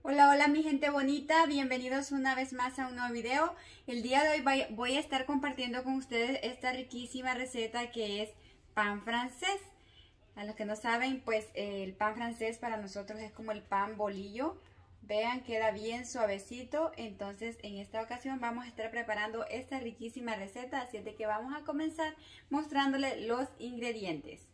Hola, hola mi gente bonita, bienvenidos una vez más a un nuevo video. El día de hoy voy a estar compartiendo con ustedes esta riquísima receta que es pan francés. A los que no saben, pues el pan francés para nosotros es como el pan bolillo. Vean, queda bien suavecito. Entonces en esta ocasión vamos a estar preparando esta riquísima receta, así es de que vamos a comenzar mostrándole los ingredientes.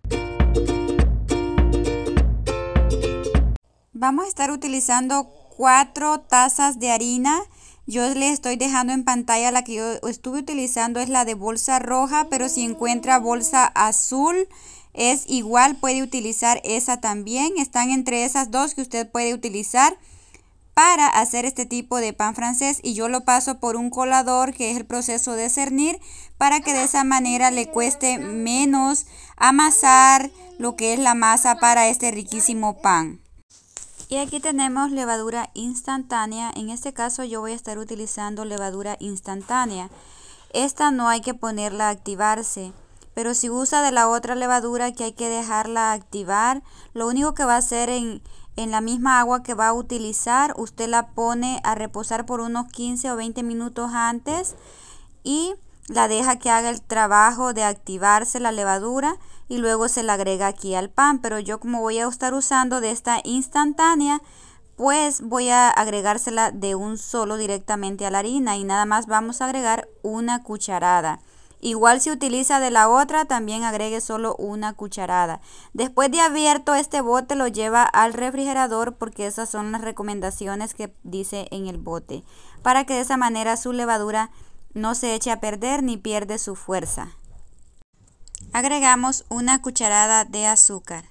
Vamos a estar utilizando 4 tazas de harina. Yo les estoy dejando en pantalla la que yo estuve utilizando, es la de bolsa roja, pero si encuentra bolsa azul es igual, puede utilizar esa también. Están entre esas dos que usted puede utilizar para hacer este tipo de pan francés, y yo lo paso por un colador, que es el proceso de cernir, para que de esa manera le cueste menos amasar lo que es la masa para este riquísimo pan. Y aquí tenemos levadura instantánea. En este caso yo voy a estar utilizando levadura instantánea. Esta no hay que ponerla a activarse, pero si usa de la otra levadura que hay que dejarla activar, lo único que va a hacer en la misma agua que va a utilizar, usted la pone a reposar por unos 15 o 20 minutos antes y la deja que haga el trabajo de activarse la levadura y luego se la agrega aquí al pan. Pero yo, como voy a estar usando de esta instantánea, pues voy a agregársela de un solo directamente a la harina, y nada más vamos a agregar una cucharada. Igual si utiliza de la otra, también agregue solo una cucharada. Después de abierto este bote, lo lleva al refrigerador, porque esas son las recomendaciones que dice en el bote, para que de esa manera su levadura no se eche a perder ni pierde su fuerza. Agregamos una cucharada de azúcar.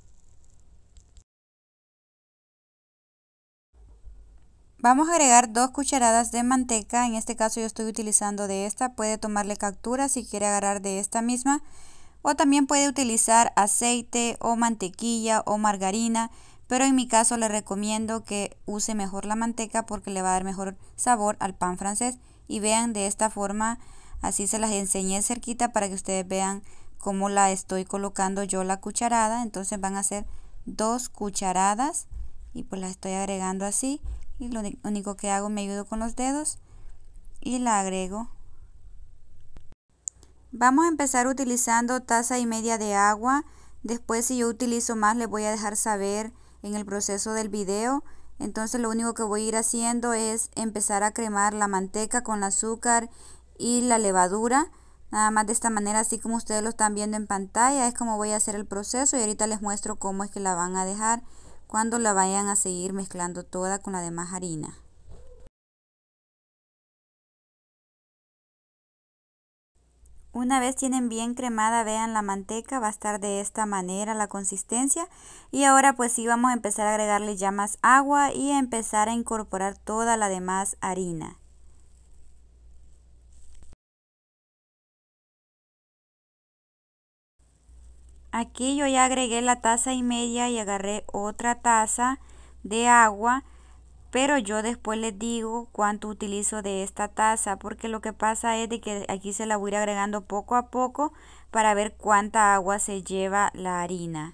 Vamos a agregar 2 cucharadas de manteca. En este caso yo estoy utilizando de esta. Puede tomarle captura si quiere agarrar de esta misma. O también puede utilizar aceite o mantequilla o margarina. Pero en mi caso le recomiendo que use mejor la manteca, porque le va a dar mejor sabor al pan francés. Y vean, de esta forma, así se las enseñé cerquita para que ustedes vean cómo la estoy colocando yo la cucharada. Entonces van a ser 2 cucharadas y pues las estoy agregando así. Y lo único que hago, me ayudo con los dedos y la agrego. Vamos a empezar utilizando taza y media de agua. Después, si yo utilizo más, les voy a dejar saber en el proceso del video. Entonces lo único que voy a ir haciendo es empezar a cremar la manteca con el azúcar y la levadura. Nada más de esta manera, así como ustedes lo están viendo en pantalla, es como voy a hacer el proceso, y ahorita les muestro cómo es que la van a dejar cuando la vayan a seguir mezclando toda con la demás harina. Una vez tienen bien cremada, vean, la manteca va a estar de esta manera la consistencia. Y ahora pues sí, vamos a empezar a agregarle ya más agua y a empezar a incorporar toda la demás harina. Aquí yo ya agregué la taza y media y agarré otra taza de agua, pero yo después les digo cuánto utilizo de esta taza, porque lo que pasa es de que aquí se la voy a ir agregando poco a poco para ver cuánta agua se lleva la harina.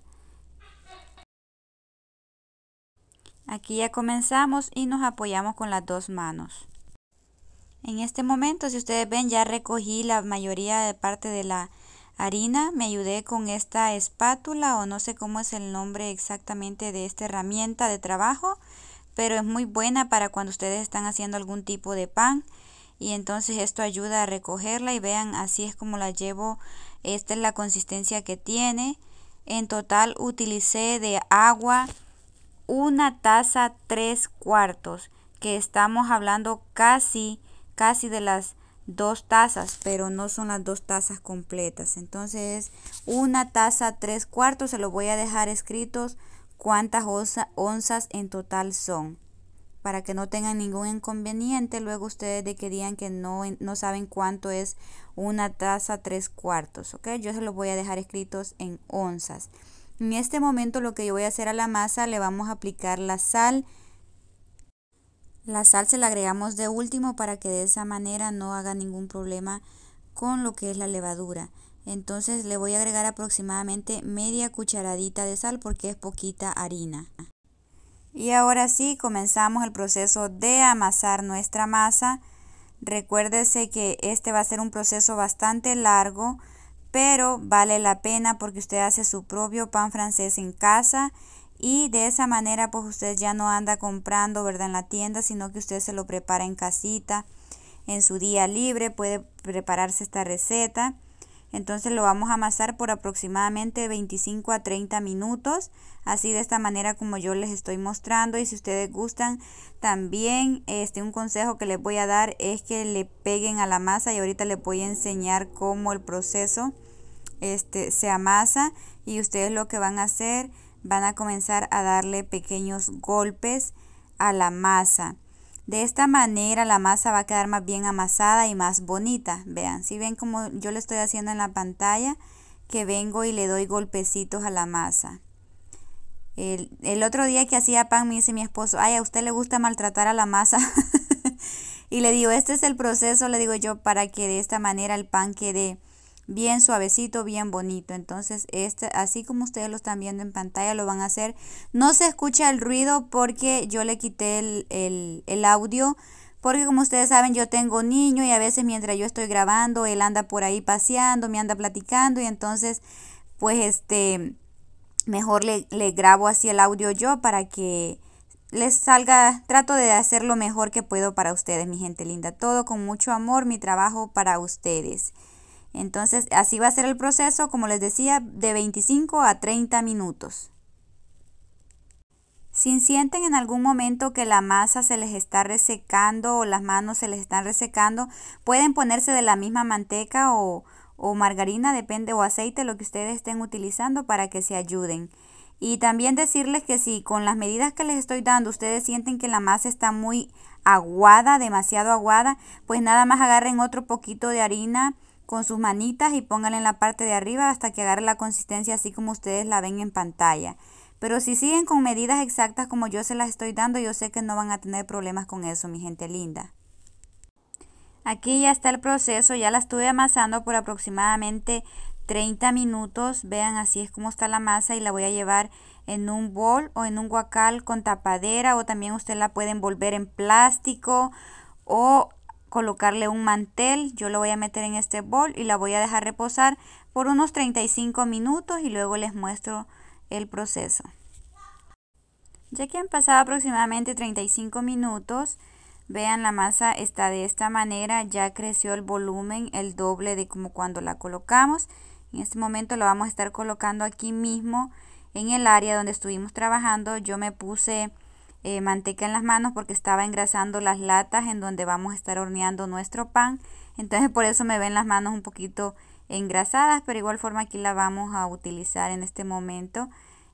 Aquí ya comenzamos y nos apoyamos con las dos manos. En este momento, si ustedes ven, ya recogí la mayoría de parte de la harina. Me ayudé con esta espátula, o no sé cómo es el nombre exactamente de esta herramienta de trabajo, pero es muy buena para cuando ustedes están haciendo algún tipo de pan. Y entonces esto ayuda a recogerla, y vean, así es como la llevo. Esta es la consistencia que tiene. En total utilicé de agua una taza 3/4, que estamos hablando casi de las 2 tazas, pero no son las 2 tazas completas. Entonces una taza 3/4, se lo voy a dejar escritos cuántas onzas en total son, para que no tengan ningún inconveniente luego ustedes de que digan que no saben cuánto es una taza 3/4, ¿ok? Yo se los voy a dejar escritos en onzas. En este momento lo que yo voy a hacer a la masa, le vamos a aplicar la sal. La sal se la agregamos de último para que de esa manera no haga ningún problema con lo que es la levadura. Entonces le voy a agregar aproximadamente media cucharadita de sal, porque es poquita harina. Y ahora sí, comenzamos el proceso de amasar nuestra masa. Recuérdese que este va a ser un proceso bastante largo, pero vale la pena porque usted hace su propio pan francés en casa y de esa manera pues usted ya no anda comprando, ¿verdad?, en la tienda, sino que usted se lo prepara en casita, en su día libre, puede prepararse esta receta. Entonces lo vamos a amasar por aproximadamente 25 a 30 minutos, así de esta manera como yo les estoy mostrando. Y si ustedes gustan, también un consejo que les voy a dar es que le peguen a la masa, y ahorita les voy a enseñar cómo el proceso se amasa. Y ustedes lo que van a hacer, van a comenzar a darle pequeños golpes a la masa. De esta manera la masa va a quedar más bien amasada y más bonita. Vean, si ven como yo le estoy haciendo en la pantalla, que vengo y le doy golpecitos a la masa. El otro día que hacía pan me dice mi esposo, ay, a usted le gusta maltratar a la masa. Y le digo, este es el proceso, le digo yo, para que de esta manera el pan quede bien suavecito, bien bonito. Entonces así como ustedes lo están viendo en pantalla, lo van a hacer. No se escucha el ruido porque yo le quité el audio, porque como ustedes saben, yo tengo niño y a veces mientras yo estoy grabando, él anda por ahí paseando, me anda platicando, y entonces pues mejor le grabo así el audio yo para que les salga. Trato de hacer lo mejor que puedo para ustedes, mi gente linda, todo con mucho amor, mi trabajo para ustedes. Entonces así va a ser el proceso, como les decía, de 25 a 30 minutos. Si sienten en algún momento que la masa se les está resecando o las manos se les están resecando, pueden ponerse de la misma manteca o margarina, depende, o aceite, lo que ustedes estén utilizando para que se ayuden. Y también decirles que si con las medidas que les estoy dando ustedes sienten que la masa está muy aguada, demasiado aguada, pues nada más agarren otro poquito de harina con sus manitas y pónganla en la parte de arriba hasta que agarre la consistencia así como ustedes la ven en pantalla. Pero si siguen con medidas exactas como yo se las estoy dando, yo sé que no van a tener problemas con eso, mi gente linda. Aquí ya está el proceso, ya la estuve amasando por aproximadamente 30 minutos. Vean, así es como está la masa, y la voy a llevar en un bol o en un guacal con tapadera, o también usted la puede envolver en plástico o colocarle un mantel. Yo lo voy a meter en este bol y la voy a dejar reposar por unos 35 minutos y luego les muestro el proceso. Ya que han pasado aproximadamente 35 minutos, vean, la masa está de esta manera, ya creció el volumen, el doble de como cuando la colocamos. En este momento lo vamos a estar colocando aquí mismo en el área donde estuvimos trabajando. Yo me puse manteca en las manos porque estaba engrasando las latas en donde vamos a estar horneando nuestro pan. Entonces por eso me ven las manos un poquito engrasadas, pero igual forma aquí la vamos a utilizar en este momento.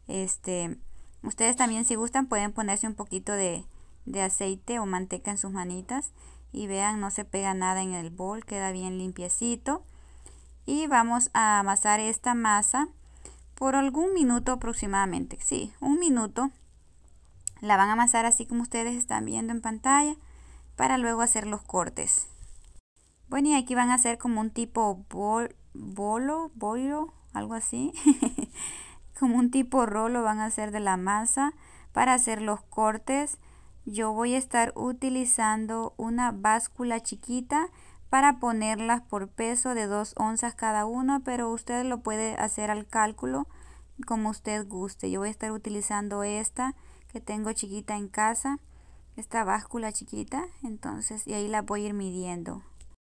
Ustedes también, si gustan, pueden ponerse un poquito de aceite o manteca en sus manitas, y vean, no se pega nada en el bol, queda bien limpiecito. Y vamos a amasar esta masa por algún minuto aproximadamente, sí, un minuto. La van a amasar así como ustedes están viendo en pantalla, para luego hacer los cortes. Bueno, y aquí van a hacer como un tipo bollo, algo así. Como un tipo rolo van a hacer de la masa para hacer los cortes. Yo voy a estar utilizando una báscula chiquita para ponerlas por peso de 2 onzas cada una, pero usted lo puede hacer al cálculo como usted guste. Yo voy a estar utilizando esta que tengo chiquita en casa, esta báscula chiquita, entonces, y ahí la voy a ir midiendo.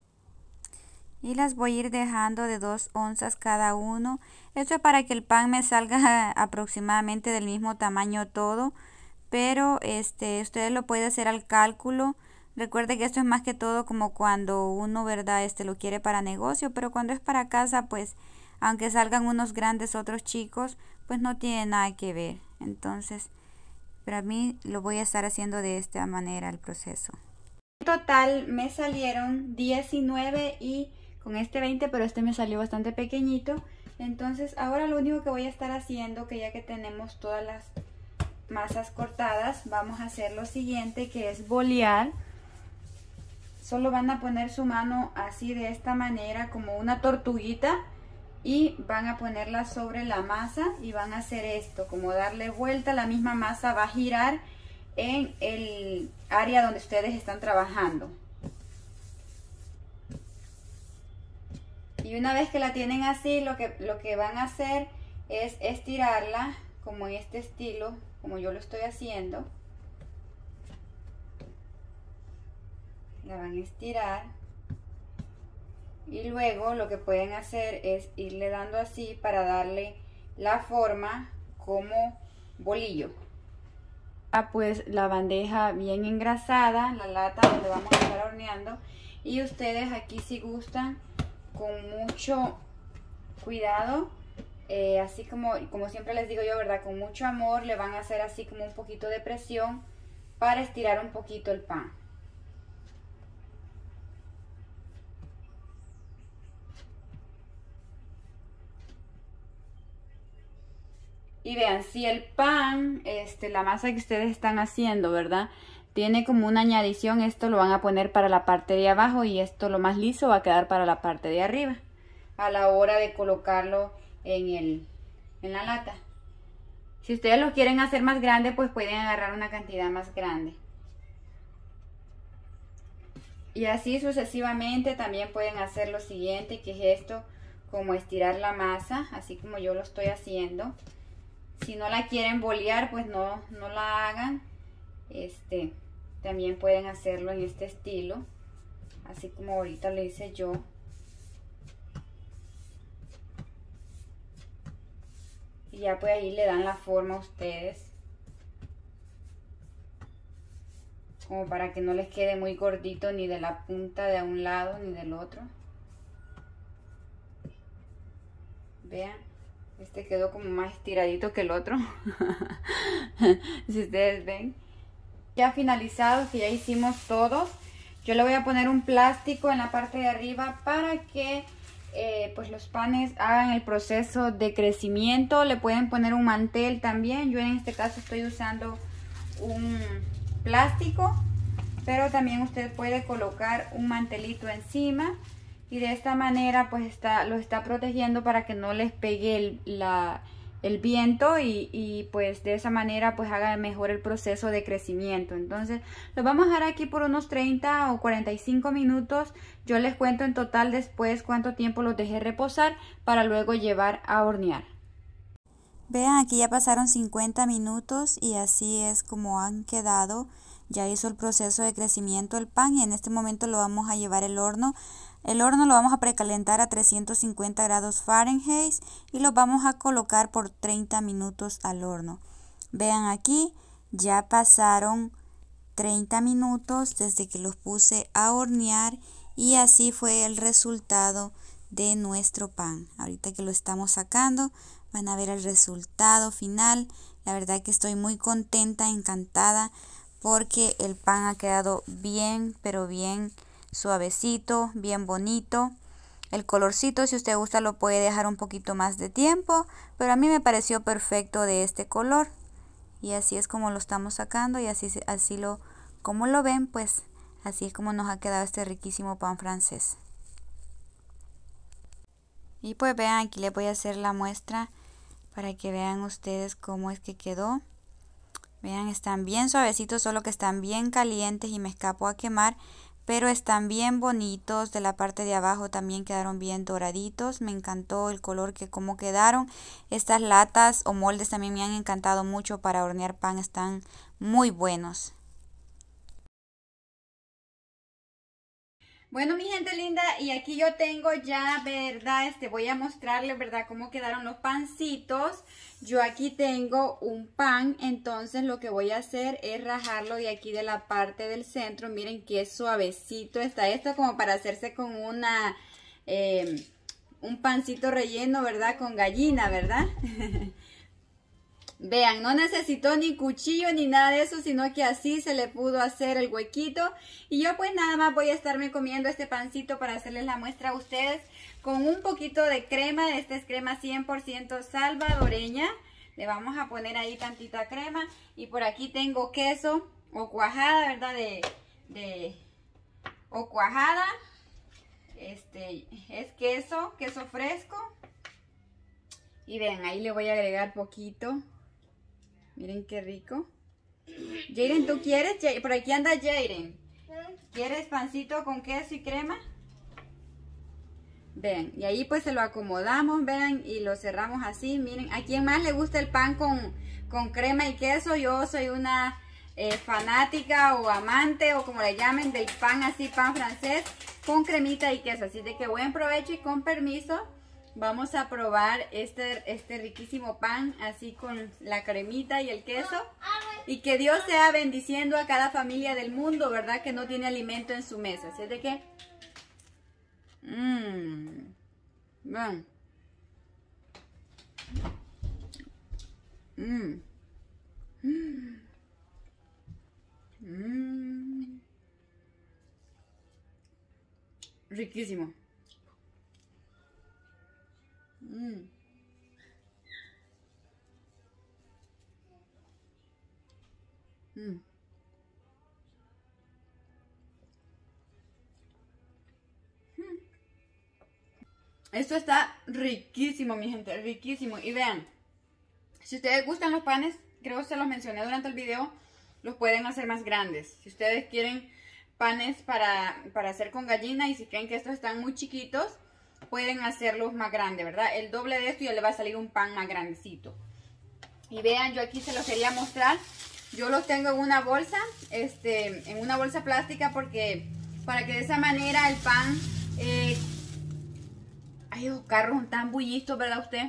Y las voy a ir dejando de 2 onzas cada uno. Esto es para que el pan me salga aproximadamente del mismo tamaño todo, pero ustedes lo pueden hacer al cálculo. Recuerde que esto es más que todo como cuando uno, ¿verdad?, lo quiere para negocio, pero cuando es para casa, pues aunque salgan unos grandes, otros chicos, pues no tiene nada que ver. Entonces, para mí lo voy a estar haciendo de esta manera el proceso. En total me salieron 19 y con 20, pero me salió bastante pequeñito. Entonces ahora lo único que voy a estar haciendo, que ya que tenemos todas las masas cortadas, vamos a hacer lo siguiente, que es bolear. Solo van a poner su mano así de esta manera, como una tortuguita, y van a ponerla sobre la masa y van a hacer esto, como darle vuelta. La misma masa va a girar en el área donde ustedes están trabajando. Y una vez que la tienen así, lo que van a hacer es estirarla como en este estilo, como yo lo estoy haciendo. La van a estirar. Y luego lo que pueden hacer es irle dando así para darle la forma como bolillo. Pues la bandeja bien engrasada, la lata donde vamos a estar horneando. Y ustedes aquí, si gustan, con mucho cuidado, así como siempre les digo yo, ¿verdad? Con mucho amor le van a hacer así como un poquito de presión para estirar un poquito el pan. Y vean, si el pan, la masa que ustedes están haciendo, ¿verdad? Tiene como una añadición, esto lo van a poner para la parte de abajo y esto lo más liso va a quedar para la parte de arriba. A la hora de colocarlo en la lata. Si ustedes lo quieren hacer más grande, pues pueden agarrar una cantidad más grande. Y así sucesivamente también pueden hacer lo siguiente, que es esto, como estirar la masa, así como yo lo estoy haciendo. Si no la quieren bolear, pues no la hagan. También pueden hacerlo en este estilo, así como ahorita lo hice yo. Y ya pues ahí le dan la forma a ustedes, como para que no les quede muy gordito ni de la punta de un lado ni del otro. Vean, este quedó como más estiradito que el otro. Si ustedes ven. Ya finalizado, que ya hicimos todos, yo le voy a poner un plástico en la parte de arriba para que pues los panes hagan el proceso de crecimiento. Le pueden poner un mantel también. Yo en este caso estoy usando un plástico, pero también usted puede colocar un mantelito encima y de esta manera pues lo está protegiendo para que no les pegue el viento y pues de esa manera pues haga mejor el proceso de crecimiento. Entonces lo vamos a dejar aquí por unos 30 o 45 minutos. Yo les cuento en total después cuánto tiempo los dejé reposar para luego llevar a hornear. Vean, aquí ya pasaron 50 minutos y así es como han quedado. Ya hizo el proceso de crecimiento el pan y en este momento lo vamos a llevar al horno. El horno lo vamos a precalentar a 350 grados Fahrenheit y lo vamos a colocar por 30 minutos al horno. Vean aquí, ya pasaron 30 minutos desde que los puse a hornear y así fue el resultado de nuestro pan. Ahorita que lo estamos sacando, van a ver el resultado final. La verdad que estoy muy contenta, encantada, porque el pan ha quedado bien, pero bien suavecito, bien bonito. El colorcito, si usted gusta, lo puede dejar un poquito más de tiempo, pero a mí me pareció perfecto de este color. Y así es como lo estamos sacando y como lo ven, pues así es como nos ha quedado este riquísimo pan francés. Y pues vean, aquí les voy a hacer la muestra para que vean ustedes cómo es que quedó. Vean, están bien suavecitos, solo que están bien calientes y me escapo a quemar, pero están bien bonitos. De la parte de abajo también quedaron bien doraditos. Me encantó el color que cómo quedaron. Estas latas o moldes también me han encantado mucho para hornear pan, están muy buenos. Bueno, mi gente linda, y aquí yo tengo ya, ¿verdad? Voy a mostrarles, ¿verdad? Cómo quedaron los pancitos. Yo aquí tengo un pan, entonces lo que voy a hacer es rajarlo de aquí de la parte del centro. Miren qué suavecito está esto, como para hacerse con un pancito relleno, ¿verdad? Con gallina, ¿verdad? Vean, no necesitó ni cuchillo ni nada de eso, sino que así se le pudo hacer el huequito. Y yo pues nada más voy a estarme comiendo este pancito para hacerles la muestra a ustedes con un poquito de crema. Esta es crema 100% salvadoreña. Le vamos a poner ahí tantita crema. Y por aquí tengo queso o cuajada, ¿verdad? O cuajada. Es queso fresco. Y ven, ahí le voy a agregar poquito. Miren qué rico. Jaden, ¿tú quieres? Por aquí anda Jaden. ¿Quieres pancito con queso y crema? Vean, y ahí pues se lo acomodamos, vean, y lo cerramos así. Miren, ¿a quién más le gusta el pan con crema y queso? Yo soy una fanática o amante o como le llamen del pan así, pan francés con cremita y queso. Así de que buen provecho y con permiso vamos a probar este riquísimo pan así con la cremita y el queso. Y que Dios sea bendiciendo a cada familia del mundo, ¿verdad? Que no tiene alimento en su mesa. Así de que... Vean. Riquísimo. Esto está riquísimo, mi gente, riquísimo. Y vean, si ustedes gustan los panes, creo que se los mencioné durante el video, los pueden hacer más grandes. Si ustedes quieren panes para hacer con gallina y si creen que estos están muy chiquitos, pueden hacerlos más grandes, ¿verdad? El doble de esto ya le va a salir un pan más grandecito. Y vean, yo aquí se los quería mostrar. Yo los tengo en una bolsa, en una bolsa plástica porque para que de esa manera el pan... ay, esos carros son tan bullitos, ¿verdad usted?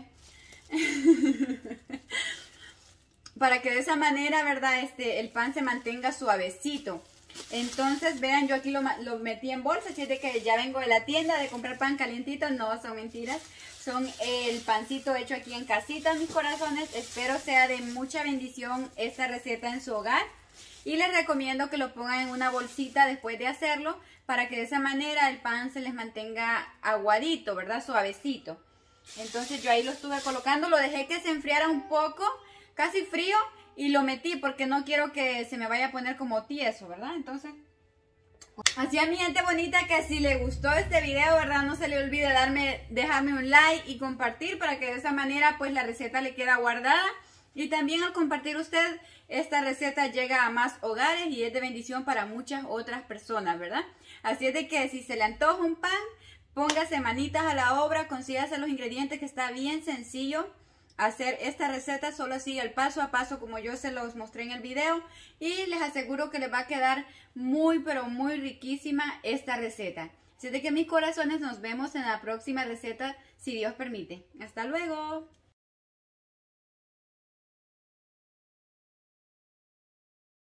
Para que de esa manera, ¿verdad? El pan se mantenga suavecito. Entonces, vean, yo aquí lo metí en bolsa. Si es de que ya vengo de la tienda de comprar pan calientito. No, son mentiras. Son el pancito hecho aquí en casita, mis corazones. Espero sea de mucha bendición esta receta en su hogar. Y les recomiendo que lo pongan en una bolsita después de hacerlo, para que de esa manera el pan se les mantenga aguadito, ¿verdad? Suavecito. Entonces yo ahí lo estuve colocando, lo dejé que se enfriara un poco, casi frío, y lo metí porque no quiero que se me vaya a poner como tieso, ¿verdad? Entonces, así a mi gente bonita, que si le gustó este video, ¿verdad? No se le olvide dejarme un like y compartir para que de esa manera pues la receta le queda guardada. Y también al compartir usted, esta receta llega a más hogares y es de bendición para muchas otras personas, ¿verdad? Así es de que si se le antoja un pan, póngase manitas a la obra, consígase los ingredientes, que está bien sencillo hacer esta receta. Solo sigue el paso a paso como yo se los mostré en el video y les aseguro que les va a quedar muy pero muy riquísima esta receta. Así es de que mis corazones, nos vemos en la próxima receta si Dios permite. Hasta luego.